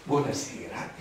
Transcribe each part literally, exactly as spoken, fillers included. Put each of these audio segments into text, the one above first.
Buonasera.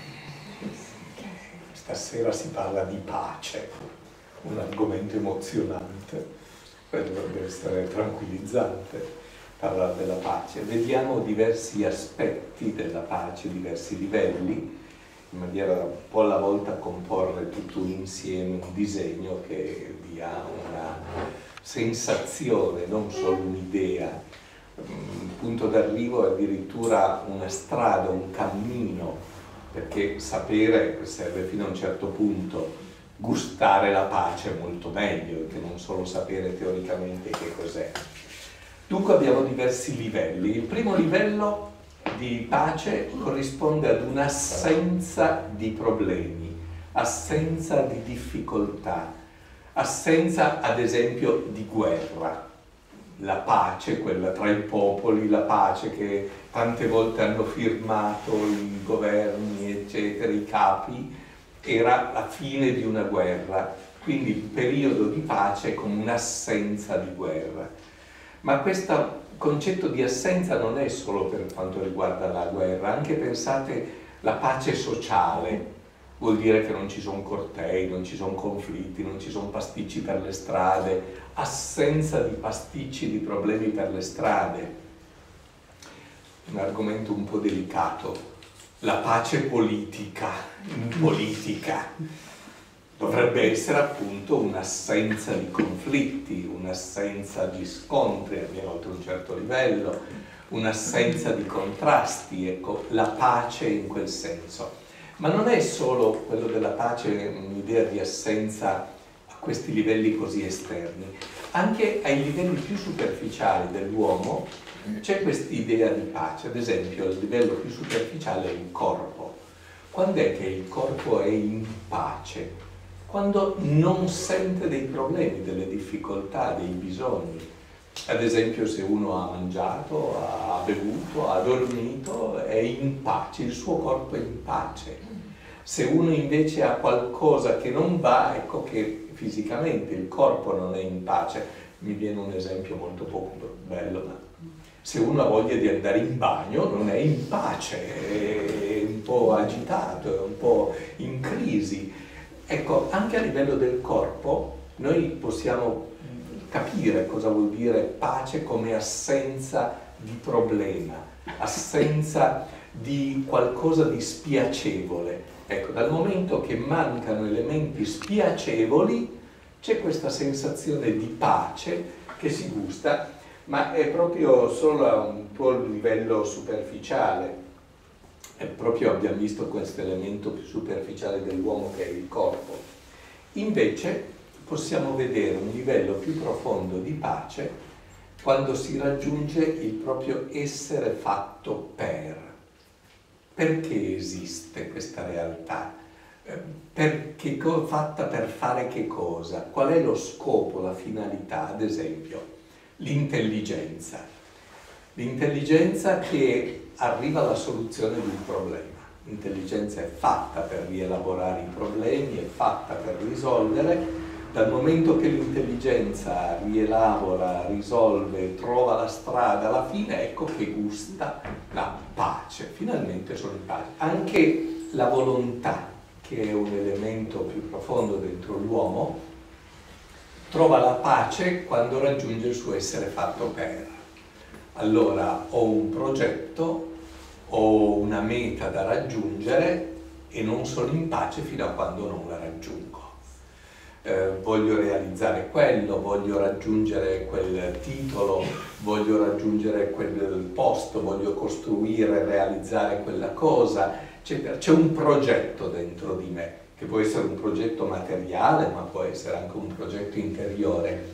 Stasera si parla di pace, un argomento emozionante, dovrebbe essere tranquillizzante parlare della pace. Vediamo diversi aspetti della pace, diversi livelli, in maniera un po' alla volta comporre tutto insieme un disegno che dia una sensazione, non solo un'idea. Il punto d'arrivo è addirittura una strada, un cammino, perché sapere serve fino a un certo punto, gustare la pace è molto meglio che non solo sapere teoricamente che cos'è. Dunque abbiamo diversi livelli. Il primo livello di pace corrisponde ad un'assenza di problemi, assenza di difficoltà, assenza ad esempio di guerra. La pace, quella tra i popoli, la pace che tante volte hanno firmato i governi, eccetera, i capi, era la fine di una guerra. Quindi il periodo di pace è come un'assenza di guerra. Ma questo concetto di assenza non è solo per quanto riguarda la guerra, anche pensate la pace sociale. Vuol dire che non ci sono cortei, non ci sono conflitti, non ci sono pasticci per le strade, assenza di pasticci, di problemi per le strade. Un argomento un po' delicato. La pace politica, in politica, dovrebbe essere appunto un'assenza di conflitti, un'assenza di scontri, almeno oltre un certo livello, un'assenza di contrasti, ecco, la pace in quel senso. Ma non è solo quello della pace un'idea di assenza a questi livelli così esterni. Anche ai livelli più superficiali dell'uomo c'è questa idea di pace. Ad esempio, il livello più superficiale è il corpo. Quando è che il corpo è in pace? Quando non sente dei problemi, delle difficoltà, dei bisogni. Ad esempio, se uno ha mangiato, ha bevuto, ha dormito, è in pace, il suo corpo è in pace. Se uno invece ha qualcosa che non va, ecco che fisicamente il corpo non è in pace. Mi viene un esempio molto poco bello, ma se uno ha voglia di andare in bagno non è in pace, è un po' agitato, è un po' in crisi. Ecco, anche a livello del corpo noi possiamo capire cosa vuol dire pace come assenza di problema, assenza di qualcosa di spiacevole. Ecco, dal momento che mancano elementi spiacevoli, c'è questa sensazione di pace che si gusta, ma è proprio solo a un po' il livello superficiale. È proprio abbiamo visto questo elemento più superficiale dell'uomo che è il corpo. Invece possiamo vedere un livello più profondo di pace quando si raggiunge il proprio essere fatto per. Perché esiste questa realtà? Perché fatta per fare che cosa? Qual è lo scopo, la finalità? Ad esempio, l'intelligenza. L'intelligenza che arriva alla soluzione di un problema. L'intelligenza è fatta per rielaborare i problemi, è fatta per risolvere. Dal momento che l'intelligenza rielabora, risolve, trova la strada alla fine, ecco che gusta la pace. Finalmente sono in pace. Anche la volontà, che è un elemento più profondo dentro l'uomo, trova la pace quando raggiunge il suo essere fatto per. Allora ho un progetto, ho una meta da raggiungere e non sono in pace fino a quando non la raggiungo. Eh, voglio realizzare quello, voglio raggiungere quel titolo, voglio raggiungere quel posto, voglio costruire, realizzare quella cosa, eccetera. C'è un progetto dentro di me, che può essere un progetto materiale, ma può essere anche un progetto interiore.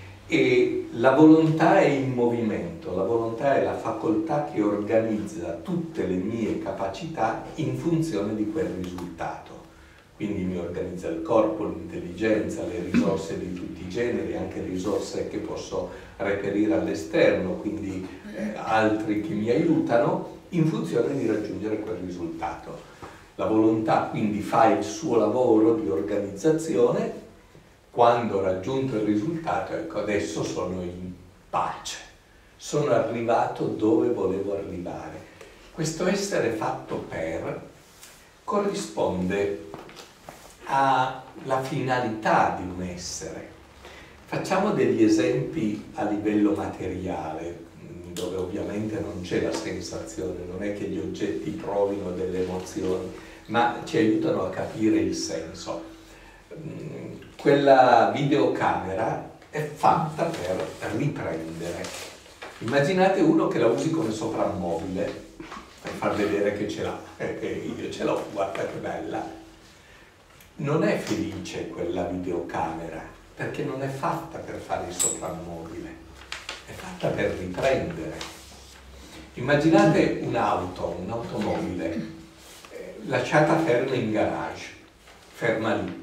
E la volontà è in movimento, la volontà è la facoltà che organizza tutte le mie capacità in funzione di quel risultato. Quindi mi organizza il corpo, l'intelligenza, le risorse di tutti i generi, anche risorse che posso reperire all'esterno, quindi eh, altri che mi aiutano in funzione di raggiungere quel risultato. La volontà quindi fa il suo lavoro di organizzazione. Quando ho raggiunto il risultato, ecco, adesso sono in pace, sono arrivato dove volevo arrivare. Questo essere fatto per corrisponde alla finalità di un essere. Facciamo degli esempi a livello materiale, dove ovviamente non c'è la sensazione, non è che gli oggetti provino delle emozioni, ma ci aiutano a capire il senso. Quella videocamera è fatta per riprendere. Immaginate uno che la usi come soprammobile per far vedere che ce l'ha, eh, io ce l'ho, guarda che bella. Non è felice quella videocamera perché non è fatta per fare il soprammobile, è fatta per riprendere. Immaginate un'auto, un'automobile eh, lasciata ferma in garage, ferma lì,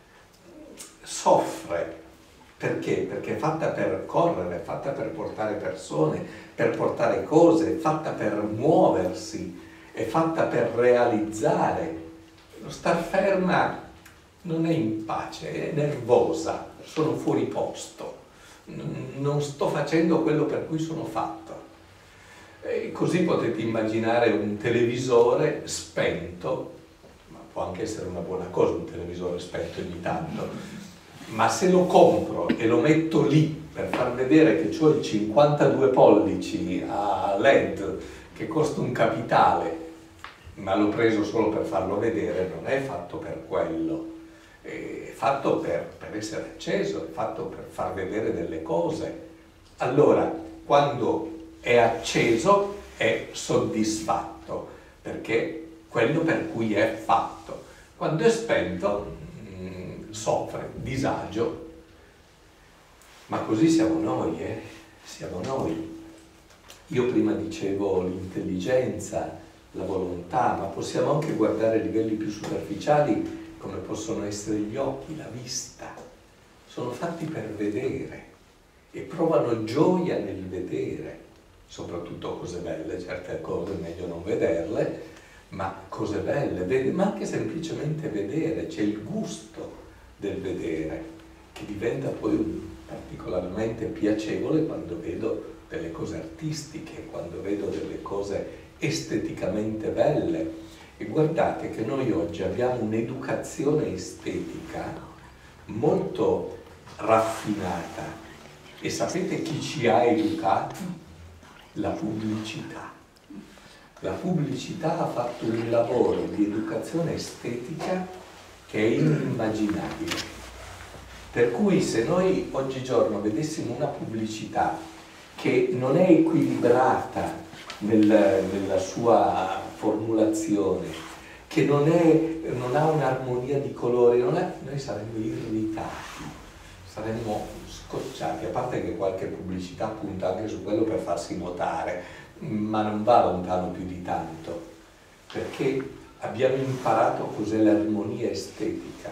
soffre. Perché? Perché è fatta per correre, è fatta per portare persone, per portare cose, è fatta per muoversi, è fatta per realizzare. Lo star ferma non è in pace, è nervosa, sono fuori posto, non sto facendo quello per cui sono fatto. E così potete immaginare un televisore spento, ma può anche essere una buona cosa un televisore spento ogni tanto, ma se lo compro e lo metto lì per far vedere che ho i cinquantadue pollici a L E D che costa un capitale, ma l'ho preso solo per farlo vedere, non è fatto per quello, è fatto per, per essere acceso, è fatto per far vedere delle cose. Allora, quando è acceso è soddisfatto, perché quello per cui è fatto. Quando è spento soffre, disagio, ma così siamo noi, eh? Siamo noi. Io prima dicevo l'intelligenza, la volontà, ma possiamo anche guardare a livelli più superficiali come possono essere gli occhi, la vista. Sono fatti per vedere e provano gioia nel vedere, soprattutto cose belle, certe cose è meglio non vederle, ma cose belle, ma anche semplicemente vedere, c'è il gusto del vedere, che diventa poi particolarmente piacevole quando vedo delle cose artistiche, quando vedo delle cose esteticamente belle. E guardate che noi oggi abbiamo un'educazione estetica molto raffinata. E sapete chi ci ha educati? La pubblicità. La pubblicità ha fatto un lavoro di educazione estetica che è inimmaginabile. Per cui se noi oggigiorno vedessimo una pubblicità che non è equilibrata nel, nella sua formulazione, che non, è, non ha un'armonia di colori, non è, noi saremmo irritati, saremmo scocciati, a parte che qualche pubblicità punta anche su quello per farsi notare, ma non va lontano più di tanto, perché abbiamo imparato cos'è l'armonia estetica.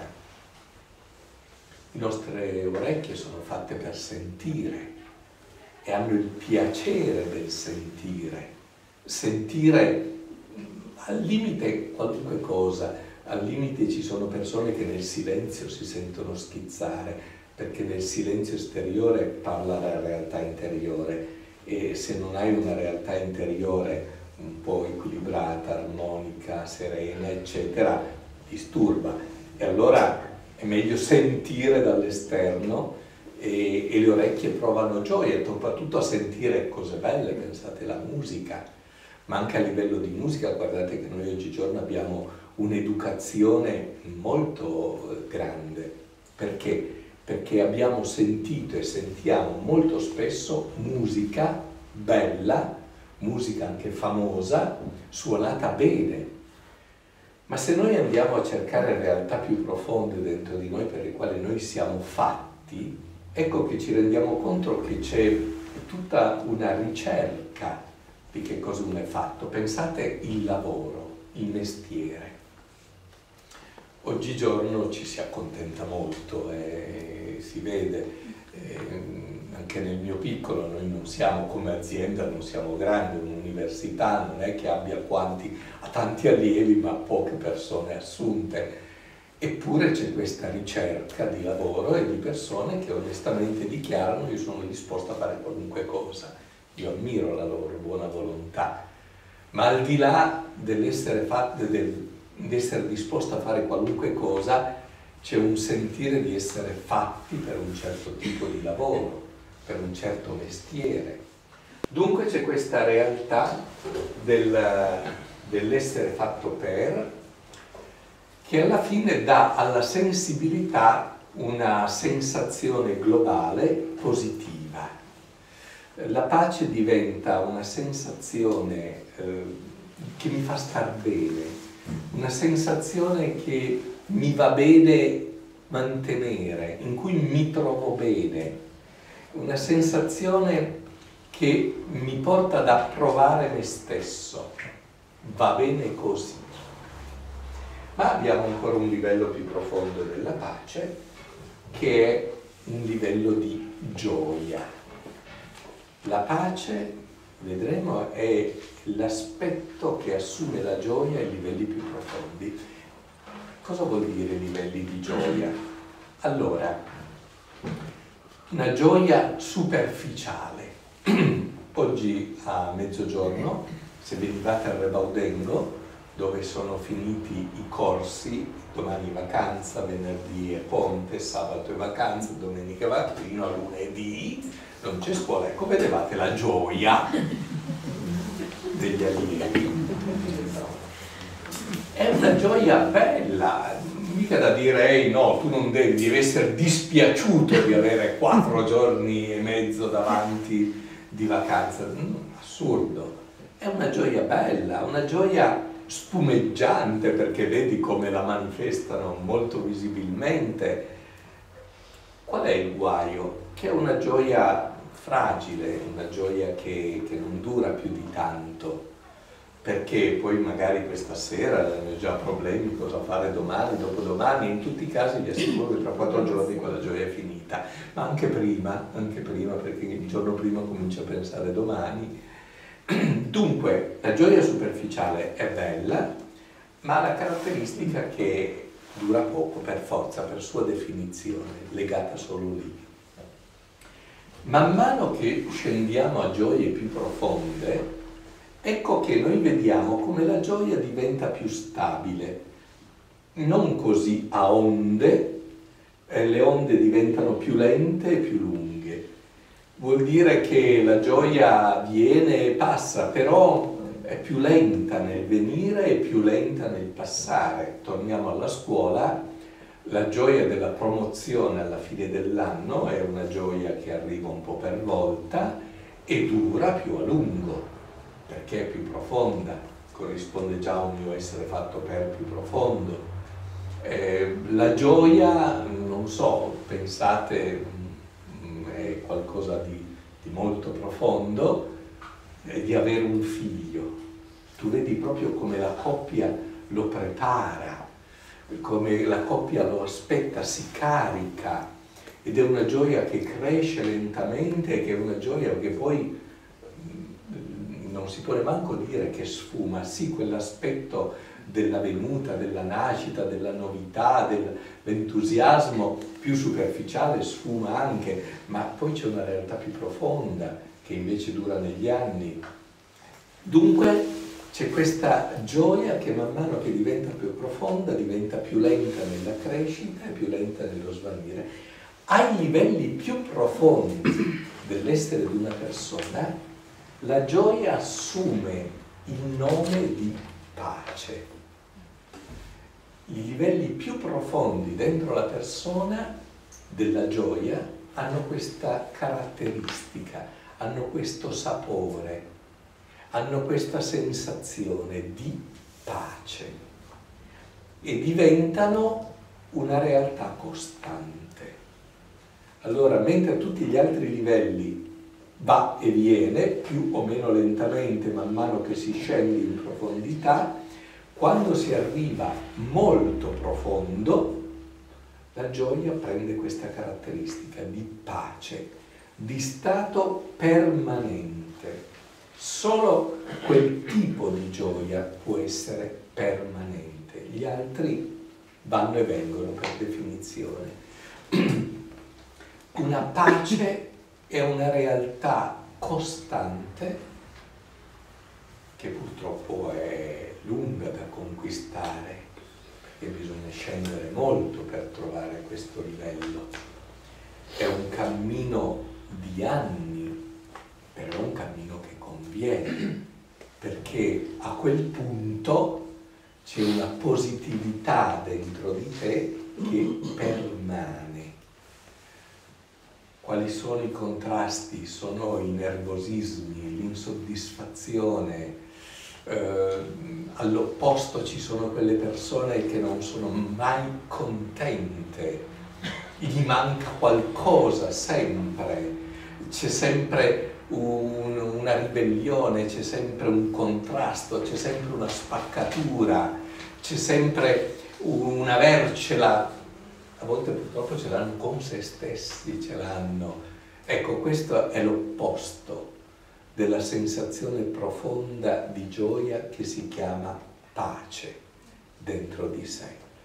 Le nostre orecchie sono fatte per sentire e hanno il piacere del sentire. Sentire al limite qualunque cosa, al limite ci sono persone che nel silenzio si sentono schizzare, perché nel silenzio esteriore parla la realtà interiore e se non hai una realtà interiore un po' equilibrata, armonica, serena, eccetera, disturba. E allora è meglio sentire dall'esterno e, e le orecchie provano gioia, soprattutto a sentire cose belle, pensate alla musica, ma anche a livello di musica, guardate che noi oggigiorno abbiamo un'educazione molto grande. Perché? Perché abbiamo sentito e sentiamo molto spesso musica bella, musica anche famosa, suonata bene. Ma se noi andiamo a cercare realtà più profonde dentro di noi per le quali noi siamo fatti, ecco che ci rendiamo conto che c'è tutta una ricerca di che cosa uno è fatto. Pensate il lavoro, il mestiere. Oggigiorno ci si accontenta molto e si vede, eh, anche nel mio piccolo, noi non siamo come azienda, non siamo grandi, un'università non è che abbia quanti, ha tanti allievi ma poche persone assunte, eppure c'è questa ricerca di lavoro e di persone che onestamente dichiarano: io sono disposto a fare qualunque cosa. Io ammiro la loro buona volontà, ma al di là dell'essere fatto, del, dell'essere disposto a fare qualunque cosa, c'è un sentire di essere fatti per un certo tipo di lavoro, per un certo mestiere. Dunque c'è questa realtà del, dell'essere fatto per, che alla fine dà alla sensibilità una sensazione globale positiva. La pace diventa una sensazione eh, che mi fa star bene, una sensazione che mi va bene mantenere, in cui mi trovo bene, una sensazione che mi porta ad approvare me stesso. Va bene così. Ma abbiamo ancora un livello più profondo della pace, che è un livello di gioia. La pace, vedremo, è l'aspetto che assume la gioia ai livelli più profondi. Cosa vuol dire livelli di gioia? Allora, una gioia superficiale. Oggi a mezzogiorno, se venivate al Rebaudengo, dove sono finiti i corsi, domani vacanza, venerdì è ponte, sabato è vacanza, domenica va fino a lunedì, non c'è scuola, ecco, vedevate la gioia degli allievi. È una gioia bella, mica da dire, ehi no, tu non devi, devi essere dispiaciuto di avere quattro giorni e mezzo davanti di vacanza. Mm, assurdo. È una gioia bella, una gioia spumeggiante, perché vedi come la manifestano molto visibilmente. Qual è il guaio? Che è una gioia fragile, una gioia che, che non dura più di tanto, perché poi magari questa sera hanno già problemi, cosa fare domani, dopodomani, in tutti i casi vi assicuro che tra quattro giorni quella gioia è finita, ma anche prima, anche prima, perché il giorno prima comincia a pensare domani. Dunque, la gioia superficiale è bella, ma ha la caratteristica che dura poco, per forza, per sua definizione, legata solo lì. Man mano che scendiamo a gioie più profonde, ecco che noi vediamo come la gioia diventa più stabile, non così a onde, eh, le onde diventano più lente e più lunghe. Vuol dire che la gioia viene e passa, però è più lenta nel venire e più lenta nel passare. Torniamo alla scuola, la gioia della promozione alla fine dell'anno è una gioia che arriva un po' per volta e dura più a lungo, perché è più profonda, corrisponde già a un mio essere fatto per più profondo. Eh, la gioia, non so, pensate, è qualcosa di, di molto profondo, è di avere un figlio. Tu vedi proprio come la coppia lo prepara, come la coppia lo aspetta, si carica, ed è una gioia che cresce lentamente e che è una gioia che poi non si può neanche dire che sfuma, sì, quell'aspetto della venuta, della nascita, della novità, dell'entusiasmo più superficiale sfuma anche, ma poi c'è una realtà più profonda che invece dura negli anni. Dunque c'è questa gioia che man mano che diventa più profonda, diventa più lenta nella crescita e più lenta nello svanire. Ai livelli più profondi dell'essere di una persona, la gioia assume il nome di pace. I livelli più profondi dentro la persona della gioia hanno questa caratteristica, hanno questo sapore, hanno questa sensazione di pace e diventano una realtà costante. Allora, mentre a tutti gli altri livelli va e viene, più o meno lentamente, man mano che si scende in profondità, quando si arriva molto profondo, la gioia prende questa caratteristica di pace, di stato permanente. Solo quel tipo di gioia può essere permanente, gli altri vanno e vengono per definizione. Una pace è una realtà costante che purtroppo è lunga da conquistare, perché bisogna scendere molto per trovare questo livello. È un cammino di anni, però è un cammino che conviene, perché a quel punto c'è una positività dentro di te che permane. Quali sono i contrasti? Sono i nervosismi, l'insoddisfazione. Eh, all'opposto ci sono quelle persone che non sono mai contente, gli manca qualcosa sempre, c'è sempre un, una ribellione, c'è sempre un contrasto, c'è sempre una spaccatura, c'è sempre una vercela. A volte purtroppo ce l'hanno con se stessi, ce l'hanno. Ecco, questo è l'opposto della sensazione profonda di gioia che si chiama pace dentro di sé.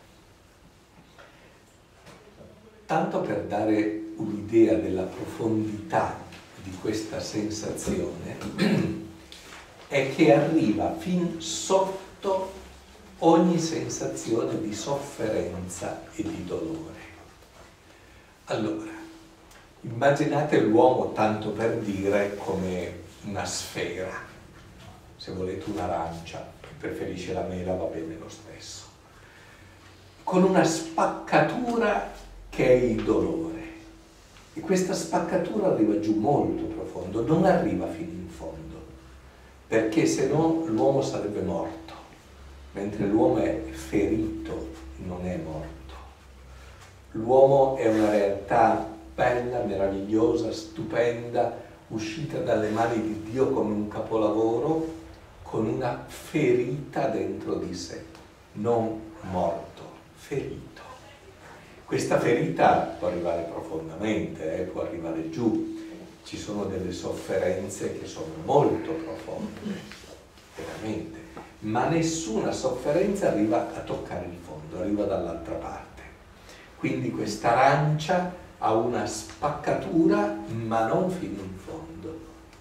Tanto per dare un'idea della profondità di questa sensazione, è che arriva fin sotto ogni sensazione di sofferenza e di dolore. Allora, immaginate l'uomo, tanto per dire, come una sfera. Se volete un'arancia, chi preferisce la mela va bene lo stesso. Con una spaccatura che è il dolore. E questa spaccatura arriva giù molto profondo, non arriva fino in fondo, perché se no l'uomo sarebbe morto. Mentre l'uomo è ferito, non è morto. L'uomo è una realtà bella, meravigliosa, stupenda, uscita dalle mani di Dio come un capolavoro, con una ferita dentro di sé, non morto, ferito. Questa ferita può arrivare profondamente, eh, può arrivare giù. Ci sono delle sofferenze che sono molto profonde, veramente. Ma nessuna sofferenza arriva a toccare il fondo, arriva dall'altra parte. Quindi questa arancia ha una spaccatura, ma non fino in fondo.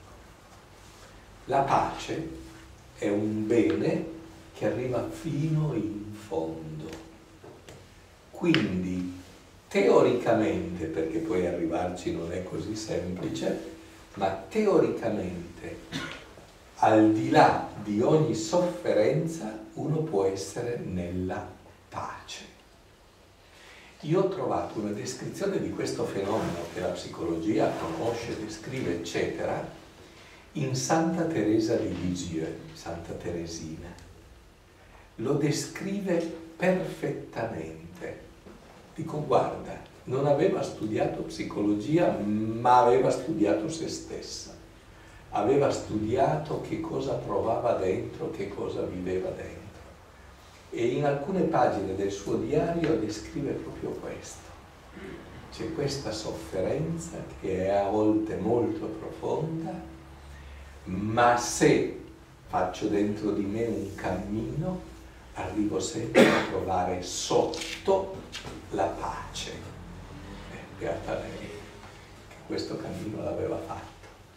La pace è un bene che arriva fino in fondo. Quindi, teoricamente, perché poi arrivarci non è così semplice, ma teoricamente, al di là di ogni sofferenza, uno può essere nella pace. Io ho trovato una descrizione di questo fenomeno che la psicologia conosce, descrive, eccetera, in Santa Teresa di Lisieux, Santa Teresina. Lo descrive perfettamente. Dico, guarda, non aveva studiato psicologia, ma aveva studiato se stessa. Aveva studiato che cosa provava dentro, che cosa viveva dentro. E in alcune pagine del suo diario descrive proprio questo. C'è questa sofferenza che è a volte molto profonda, ma se faccio dentro di me un cammino, arrivo sempre a trovare sotto la pace. Eh, beata lei, che questo cammino l'aveva fatto.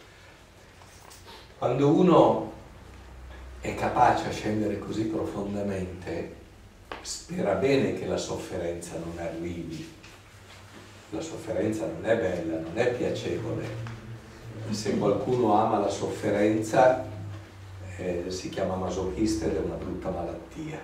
Quando uno è capace a scendere così profondamente, spera bene che la sofferenza non arrivi. La sofferenza non è bella, non è piacevole. Se qualcuno ama la sofferenza, eh, si chiama masochista ed è una brutta malattia.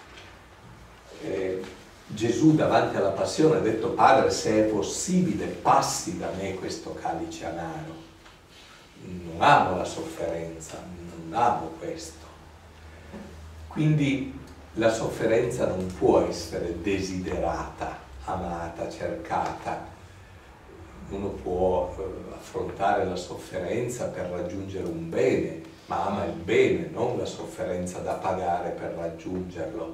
Eh, Gesù davanti alla passione ha detto: Padre, se è possibile, passi da me questo calice amaro. Non amo la sofferenza, non amo questo. Quindi la sofferenza non può essere desiderata, amata, cercata. Uno può eh, affrontare la sofferenza per raggiungere un bene, ma ama il bene, non la sofferenza da pagare per raggiungerlo.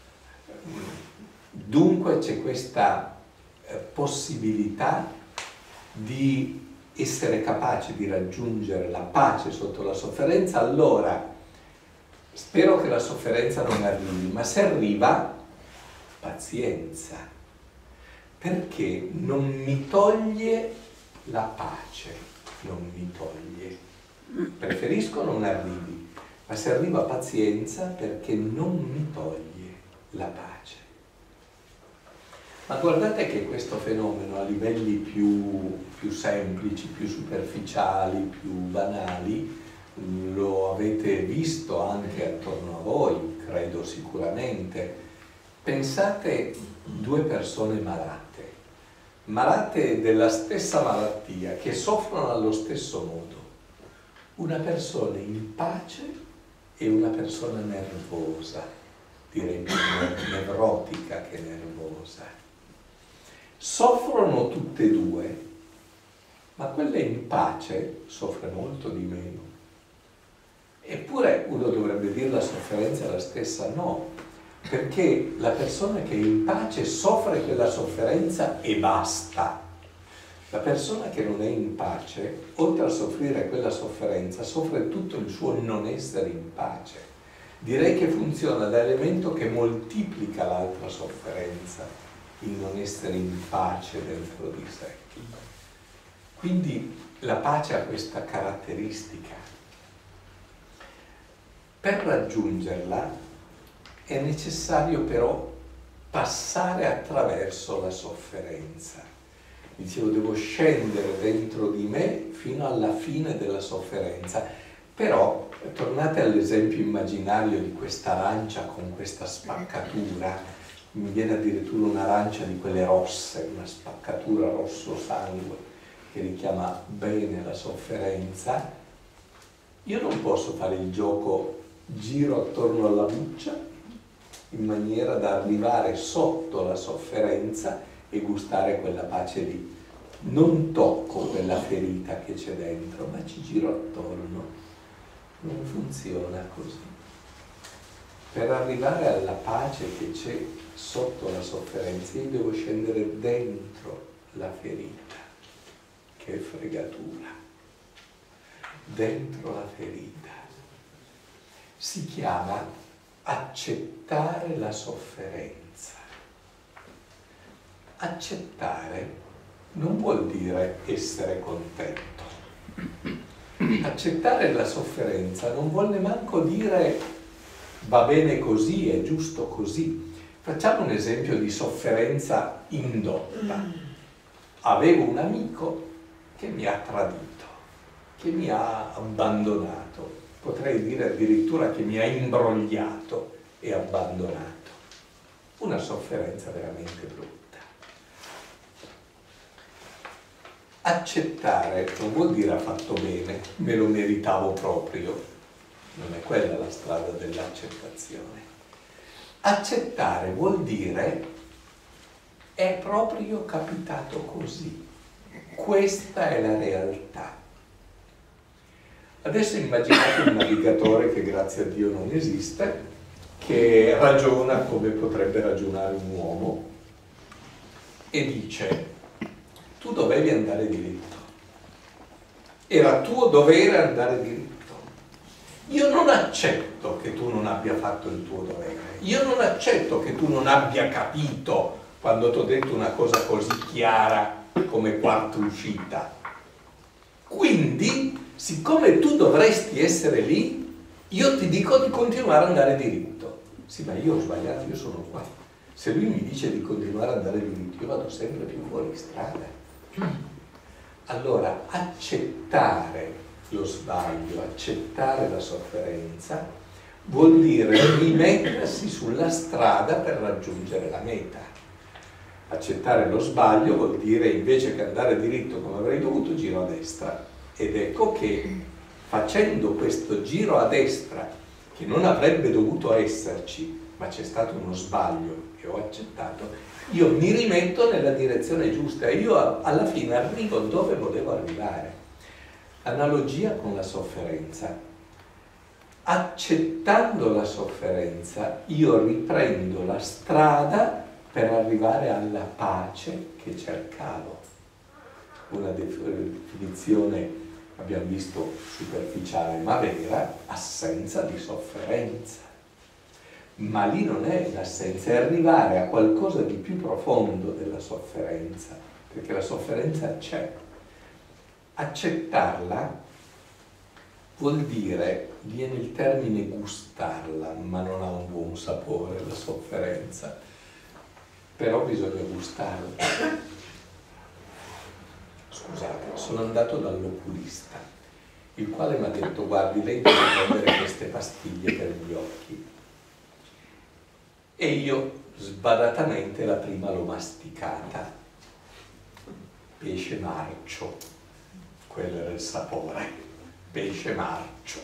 Dunque c'è questa eh, possibilità di essere capaci di raggiungere la pace sotto la sofferenza. Allora spero che la sofferenza non arrivi, ma se arriva, pazienza, perché non mi toglie la pace, non mi toglie. Preferisco non arrivi, ma se arriva pazienza perché non mi toglie la pace. Ma guardate che questo fenomeno a livelli più, più semplici, più superficiali, più banali, lo avete visto anche attorno a voi, credo sicuramente. Pensate due persone malate, malate della stessa malattia, che soffrono allo stesso modo. Una persona in pace e una persona nervosa, direi più nevrotica che nervosa. Soffrono tutte e due, ma quella in pace soffre molto di meno. Eppure uno dovrebbe dire la sofferenza è la stessa, no, perché la persona che è in pace soffre quella sofferenza e basta. La persona che non è in pace, oltre a soffrire quella sofferenza, soffre tutto il suo non essere in pace. Direi che funziona da elemento che moltiplica l'altra sofferenza, il non essere in pace dentro di sé. Quindi la pace ha questa caratteristica. Per raggiungerla è necessario però passare attraverso la sofferenza. Dicevo, devo scendere dentro di me fino alla fine della sofferenza. Però, tornate all'esempio immaginario di questa arancia con questa spaccatura, mi viene addirittura un'arancia di quelle rosse, una spaccatura rosso sangue, che richiama bene la sofferenza. Io non posso fare il gioco giro attorno alla buccia in maniera da arrivare sotto la sofferenza e gustare quella pace lì. Non tocco quella ferita che c'è dentro, ma ci giro attorno. Non funziona così. Per arrivare alla pace che c'è sotto la sofferenza, io devo scendere dentro la ferita. Che fregatura. Dentro la ferita. Si chiama accettare la sofferenza. Accettare non vuol dire essere contento. Accettare la sofferenza non vuol neanche dire va bene così, è giusto così. Facciamo un esempio di sofferenza indotta. Avevo un amico che mi ha tradito, che mi ha abbandonato, potrei dire addirittura che mi ha imbrogliato e abbandonato. Una sofferenza veramente brutta. Accettare non vuol dire ha fatto bene, me lo meritavo proprio. Non è quella la strada dell'accettazione. Accettare vuol dire è proprio capitato così. Questa è la realtà. Adesso immaginate un navigatore che grazie a Dio non esiste, che ragiona come potrebbe ragionare un uomo e dice: tu dovevi andare diritto, era tuo dovere andare diritto. Io non accetto che tu non abbia fatto il tuo dovere, io non accetto che tu non abbia capito quando ti ho detto una cosa così chiara come quarta uscita. Quindi, siccome tu dovresti essere lì, io ti dico di continuare ad andare diritto. Sì, ma io ho sbagliato, io sono qua. Se lui mi dice di continuare ad andare diritto, io vado sempre più fuori strada. Allora, accettare lo sbaglio, accettare la sofferenza, vuol dire rimettersi sulla strada per raggiungere la meta. Accettare lo sbaglio vuol dire, invece che andare diritto come avrei dovuto, giro a destra. Ed ecco che facendo questo giro a destra, che non avrebbe dovuto esserci, ma c'è stato uno sbaglio che ho accettato, io mi rimetto nella direzione giusta e io alla fine arrivo dove volevo arrivare. Analogia con la sofferenza. Accettando la sofferenza, io riprendo la strada per arrivare alla pace che cercavo. Una definizione, abbiamo visto, superficiale ma vera: assenza di sofferenza. Ma lì non è l'assenza, è arrivare a qualcosa di più profondo della sofferenza, perché la sofferenza c'è. Accettarla vuol dire, viene il termine gustarla, ma non ha un buon sapore la sofferenza, però bisogna gustarla. Scusate, sono andato dall'oculista, il quale mi ha detto: guardi, lei deve prendere queste pastiglie per gli occhi. E io sbadatamente la prima l'ho masticata. Pesce marcio, quello era il sapore, pesce marcio.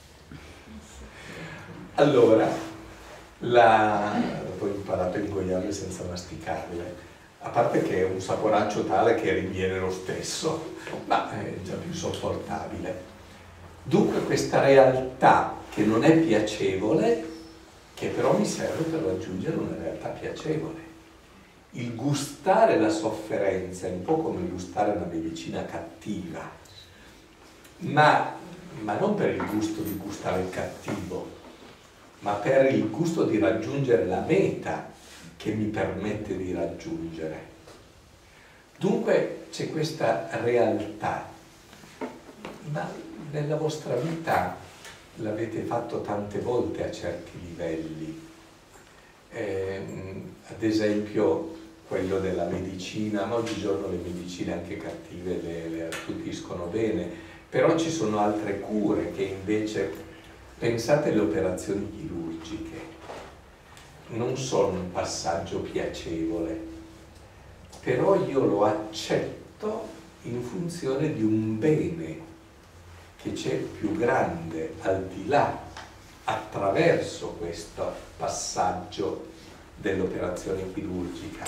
Allora, la... poi ho imparato a ingoiarle senza masticarle, a parte che è un saporaccio tale che riviene lo stesso, ma è già più sopportabile. Dunque questa realtà che non è piacevole, che però mi serve per raggiungere una realtà piacevole. Il gustare la sofferenza è un po' come gustare una medicina cattiva, ma, ma non per il gusto di gustare il cattivo, ma per il gusto di raggiungere la meta che mi permette di raggiungere. Dunque c'è questa realtà, ma nella vostra vita l'avete fatto tante volte a certi livelli. Eh, ad esempio quello della medicina, ma oggigiorno le medicine anche cattive le, le attutiscono bene, però ci sono altre cure che invece, pensate alle operazioni chirurgiche, non sono un passaggio piacevole, però io lo accetto in funzione di un bene che c'è più grande al di là, attraverso questo passaggio dell'operazione chirurgica.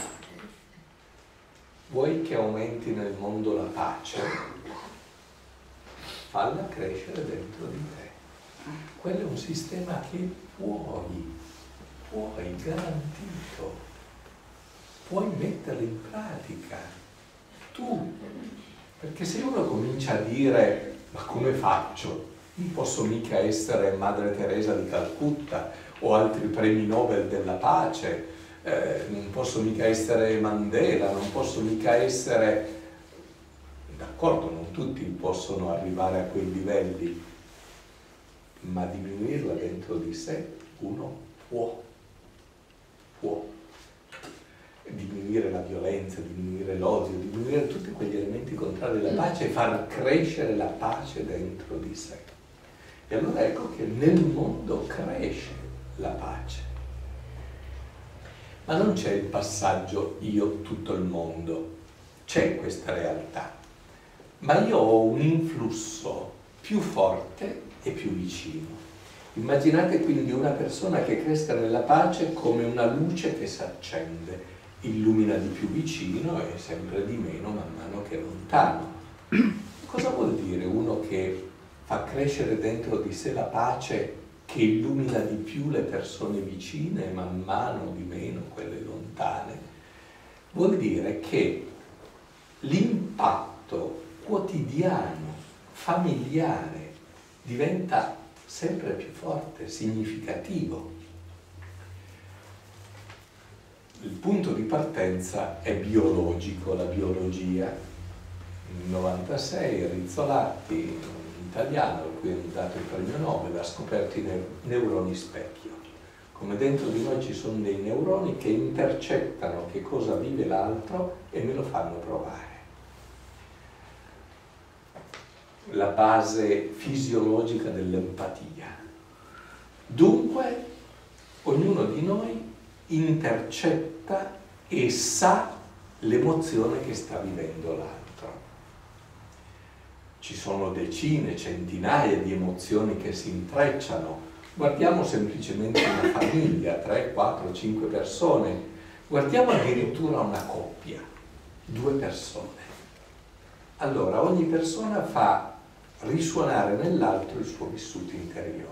Vuoi che aumenti nel mondo la pace? Falla crescere dentro di te. Quello è un sistema che puoi, puoi, garantito, puoi metterlo in pratica, tu. Perché se uno comincia a dire: ma come faccio? Non posso mica essere Madre Teresa di Calcutta o altri premi Nobel della pace, eh, non posso mica essere Mandela, non posso mica essere... D'accordo, non tutti possono arrivare a quei livelli, ma diminuirla dentro di sé uno può, può. Diminuire la violenza, diminuire l'odio, diminuire tutti quegli elementi contrari alla pace e far crescere la pace dentro di sé. E allora ecco che nel mondo cresce la pace. Ma non c'è il passaggio io tutto il mondo, c'è questa realtà, ma io ho un influsso più forte e più vicino. Immaginate quindi una persona che cresca nella pace come una luce che si accende, illumina di più vicino e sempre di meno man mano che è lontano. Cosa vuol dire uno che fa crescere dentro di sé la pace, che illumina di più le persone vicine e man mano di meno quelle lontane? Vuol dire che l'impatto quotidiano, familiare, diventa sempre più forte, significativo. Il punto di partenza è biologico, la biologia. Nel novantasei Rizzolatti, un italiano, a cui è dato il premio Nobel, ha scoperto i neuroni specchio. Come dentro di noi ci sono dei neuroni che intercettano che cosa vive l'altro e me lo fanno provare. La base fisiologica dell'empatia. Dunque, ognuno di noi intercetta e sa l'emozione che sta vivendo l'altro. Ci sono decine, centinaia di emozioni che si intrecciano. Guardiamo semplicemente una famiglia, tre, quattro, cinque persone. Guardiamo addirittura una coppia, due persone. Allora, ogni persona fa risuonare nell'altro il suo vissuto interiore.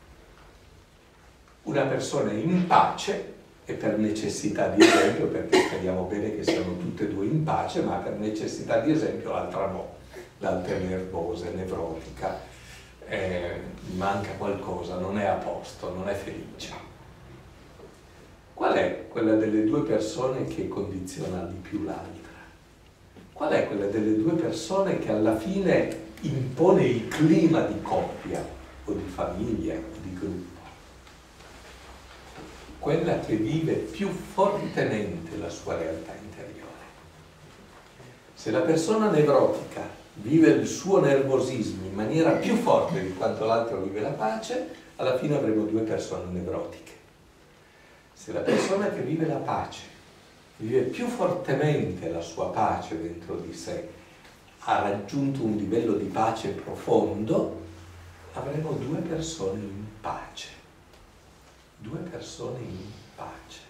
Una persona è in pace, e per necessità di esempio, perché speriamo bene che siano tutte e due in pace, ma per necessità di esempio l'altra no, l'altra è nervosa, è nevrotica, eh, manca qualcosa, non è a posto, non è felice. Qual è quella delle due persone che condiziona di più l'altra? Qual è quella delle due persone che alla fine impone il clima di coppia o di famiglia o di gruppo. Quella che vive più fortemente la sua realtà interiore. Se la persona nevrotica vive il suo nervosismo in maniera più forte di quanto l'altro vive la pace, alla fine avremo due persone nevrotiche. Se la persona che vive la pace vive più fortemente la sua pace dentro di sé, ha raggiunto un livello di pace profondo, avremo due persone in pace. Due persone in pace.